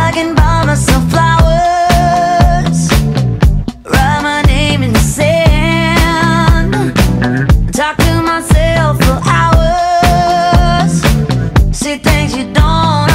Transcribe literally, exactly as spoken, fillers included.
I can buy myself flowers, write my name in the sand, talk to myself for hours, see things you don't